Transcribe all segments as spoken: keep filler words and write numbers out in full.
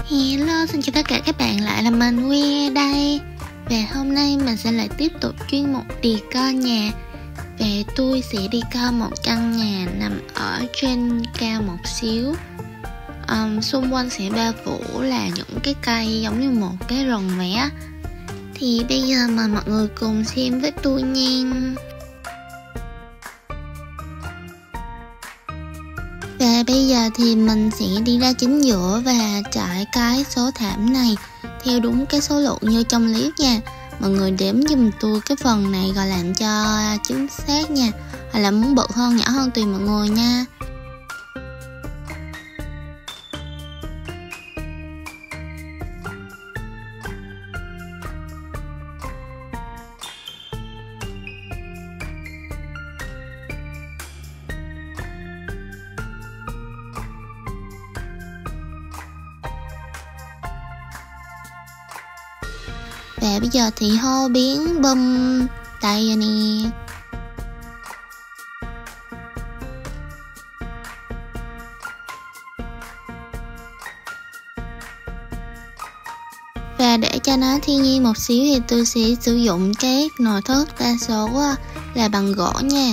Hello, xin chào tất cả các bạn, lại là mình Wietv đây. Và hôm nay mình sẽ lại tiếp tục chuyên mục Decor nhà. Và tôi sẽ decor một căn nhà nằm ở trên cao một xíu. um, Xung quanh sẽ bao phủ là những cái cây giống như một cái rừng vậy á. Thì bây giờ mời mọi người cùng xem với tôi nha. Và bây giờ thì mình sẽ đi ra chính giữa và trải cái số thảm này theo đúng cái số lượng như trong clip nha. Mọi người đếm giùm tôi cái phần này rồi làm cho chính xác nha. Hoặc là muốn bự hơn, nhỏ hơn tùy mọi người nha. Và bây giờ thì hô biến bum tay rồi nè. Và để cho nó thiên nhiên một xíu thì tôi sẽ sử dụng cái nồi thức, đa số là bằng gỗ nha.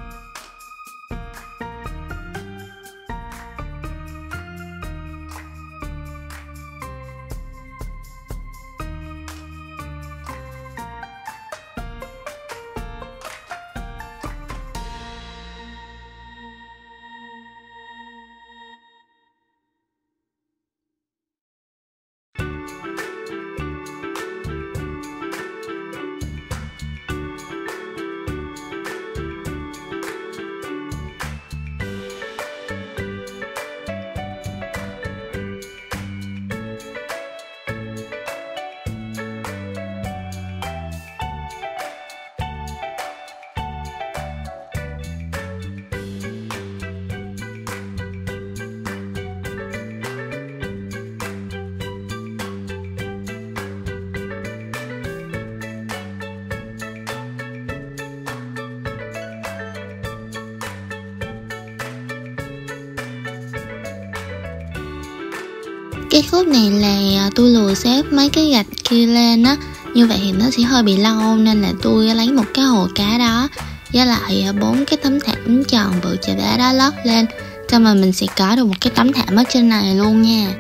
Cái khúc này là tôi lùi xếp mấy cái gạch kia lên á. Như vậy thì nó sẽ hơi bị lâu, nên là tôi lấy một cái hồ cá đó với lại bốn cái tấm thảm tròn bự chà bá đó lót lên, cho mà mình sẽ có được một cái tấm thảm ở trên này luôn nha.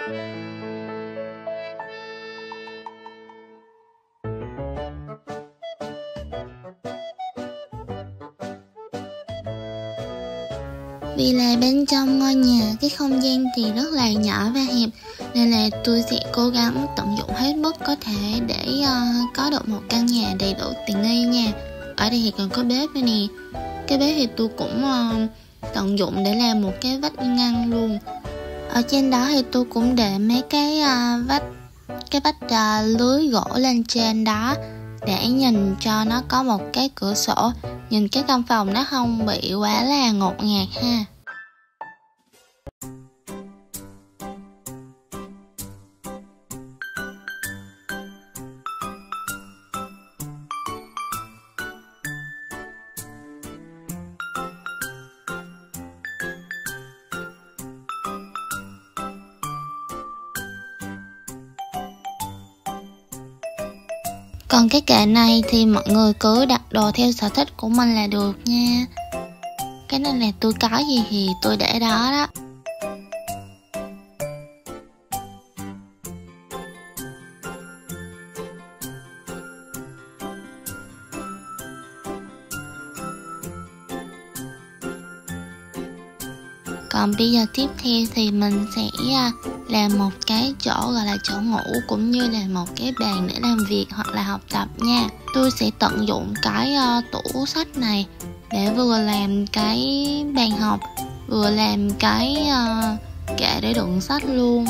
Vì là bên trong ngôi nhà cái không gian thì rất là nhỏ và hẹp, nên là tôi sẽ cố gắng tận dụng hết mức có thể để uh, có được một căn nhà đầy đủ tiện nghi nha. Ở đây thì còn có bếp nữa nè. Cái bếp thì tôi cũng uh, tận dụng để làm một cái vách ngăn luôn. Ở trên đó thì tôi cũng để mấy cái uh, vách cái vách uh, lưới gỗ lên trên đó để nhìn cho nó có một cái cửa sổ, nhìn cái căn phòng nó không bị quá là ngột ngạt ha. Còn cái kệ này thì mọi người cứ đặt đồ theo sở thích của mình là được nha. Cái này là tôi có gì thì tôi để đó đó. Còn bây giờ tiếp theo thì mình sẽ làm một cái chỗ gọi là chỗ ngủ cũng như là một cái bàn để làm việc hoặc là học tập nha. Tôi sẽ tận dụng cái uh, tủ sách này để vừa làm cái bàn học, vừa làm cái uh, kệ để đựng sách luôn.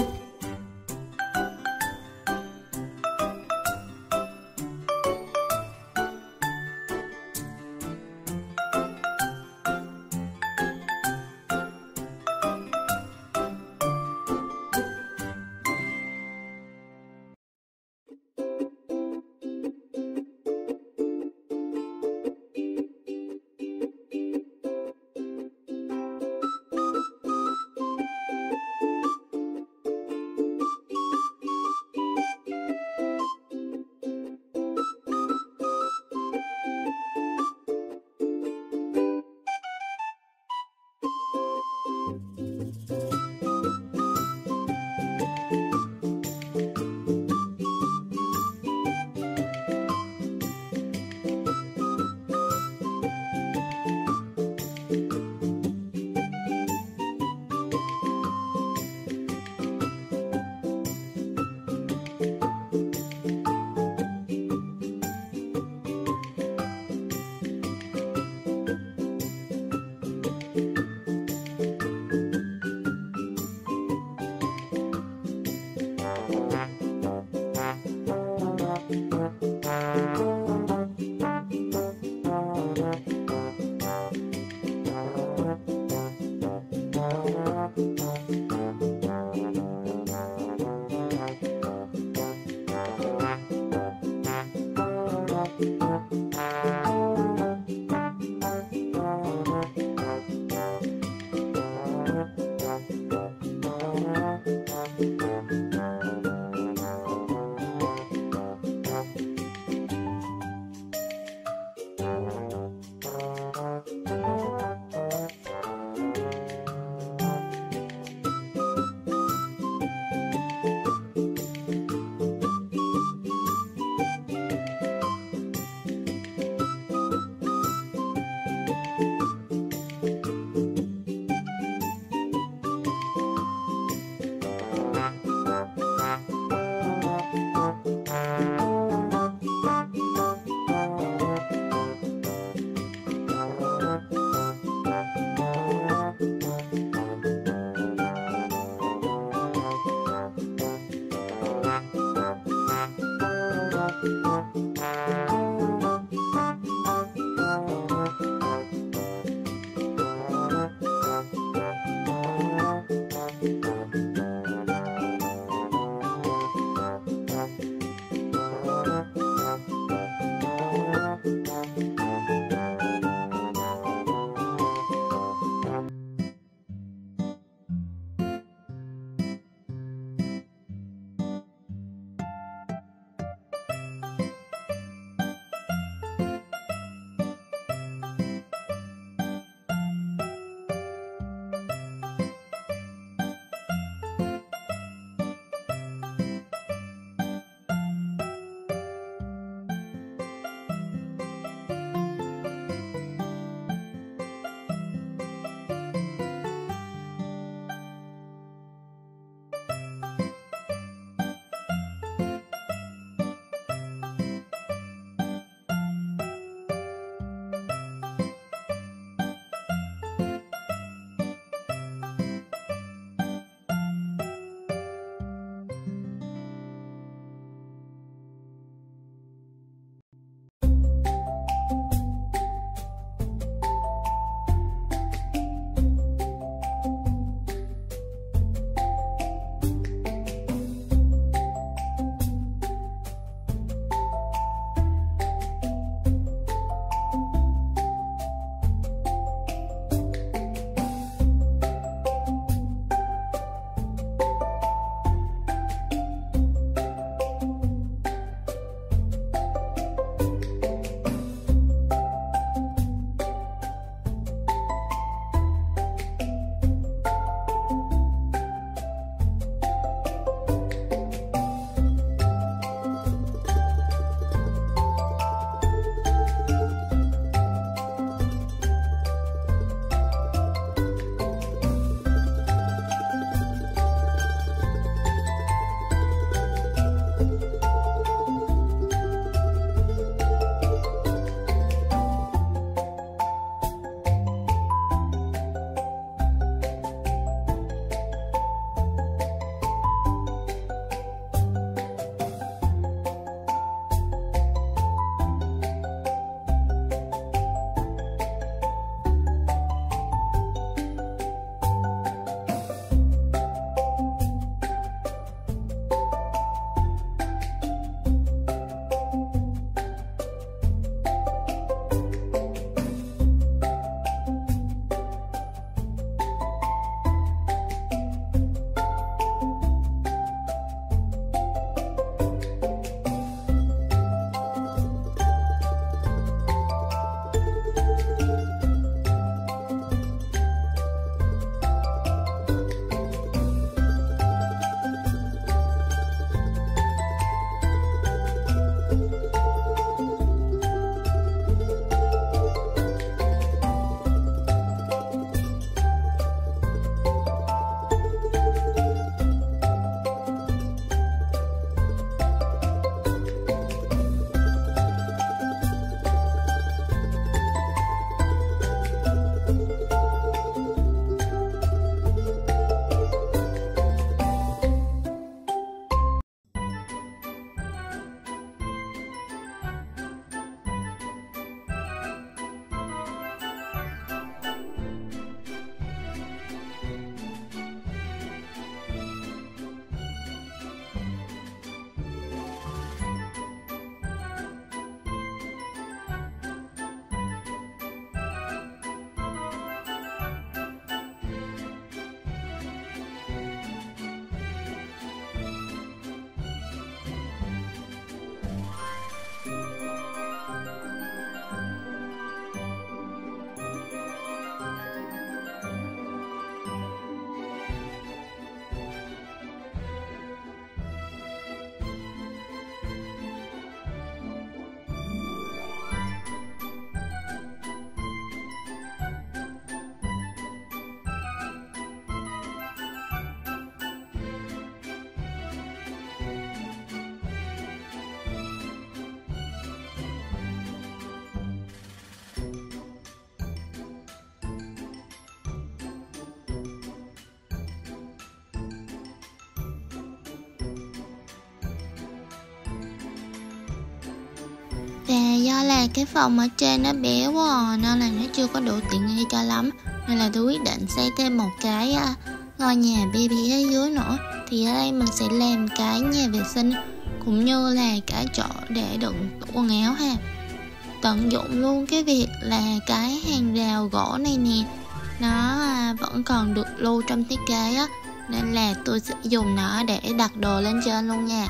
Và do là cái phòng ở trên nó bé quá à, nên là nó chưa có đủ tiện nghi cho lắm, nên là tôi quyết định xây thêm một cái uh, ngôi nhà bé bé ở dưới nữa. Thì ở đây mình sẽ làm cái nhà vệ sinh cũng như là cái chỗ để đựng tủ quần áo ha. Tận dụng luôn cái việc là cái hàng rào gỗ này nè, nó uh, vẫn còn được lưu trong thiết kế á, nên là tôi sẽ dùng nó để đặt đồ lên trên luôn nha.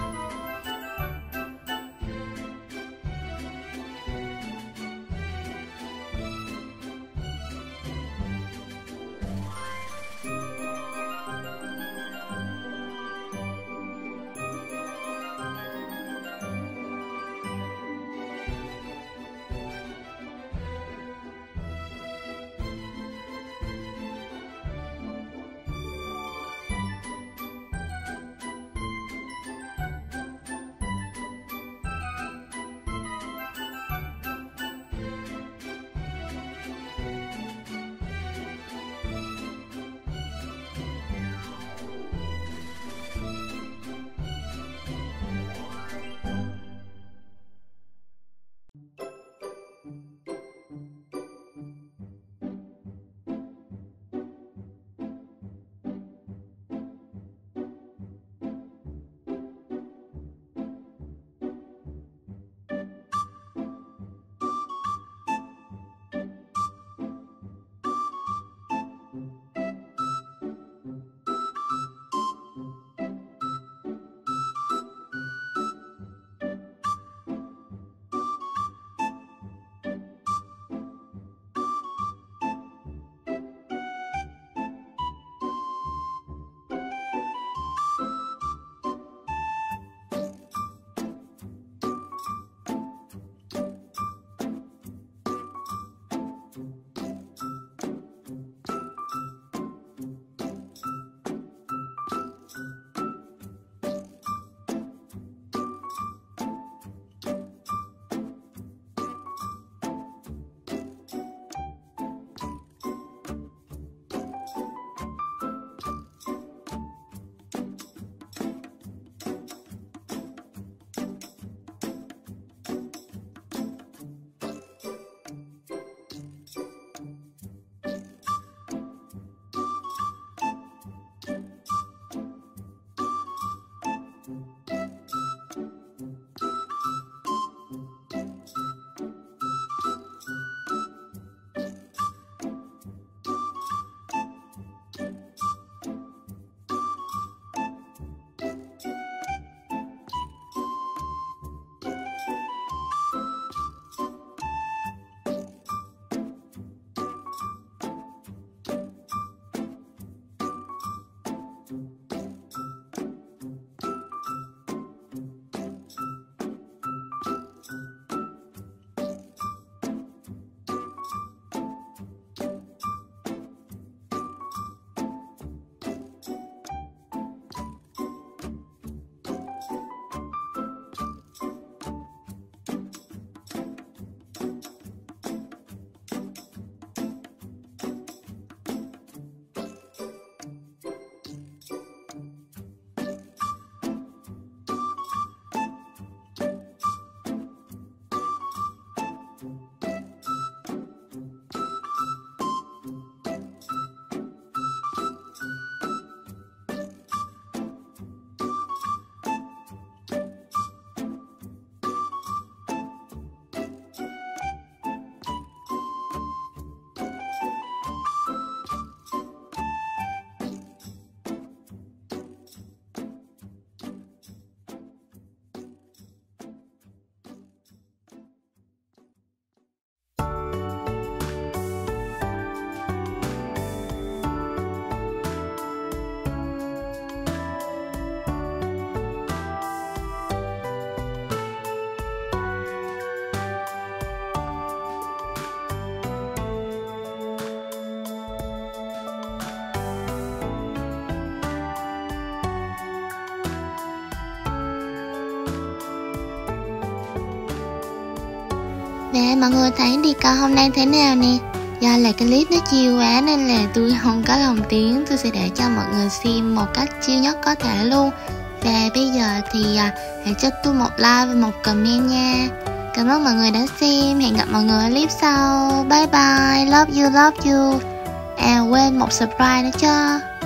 Và mọi người thấy Decor hôm nay thế nào nè. Do là cái clip nó chill quá nên là tôi không có lồng tiếng, tôi sẽ để cho mọi người xem một cách chill nhất có thể luôn. Và bây giờ thì à, hãy cho tôi một like và một comment nha. Cảm ơn mọi người đã xem. Hẹn gặp mọi người ở clip sau. Bye bye. Love you, love you. À quên một subscribe nữa chứ.